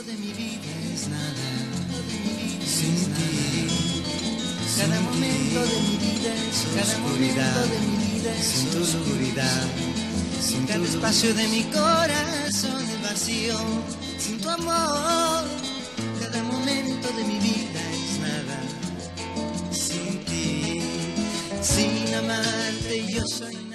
de mi vida es nada, sin ti. Cada momento de mi vida es oscuridad, sin tu seguridad. Sin cada espacio de mi corazón es vacío, sin tu amor. Cada momento de mi vida es nada, sin ti. Sin amarte yo soy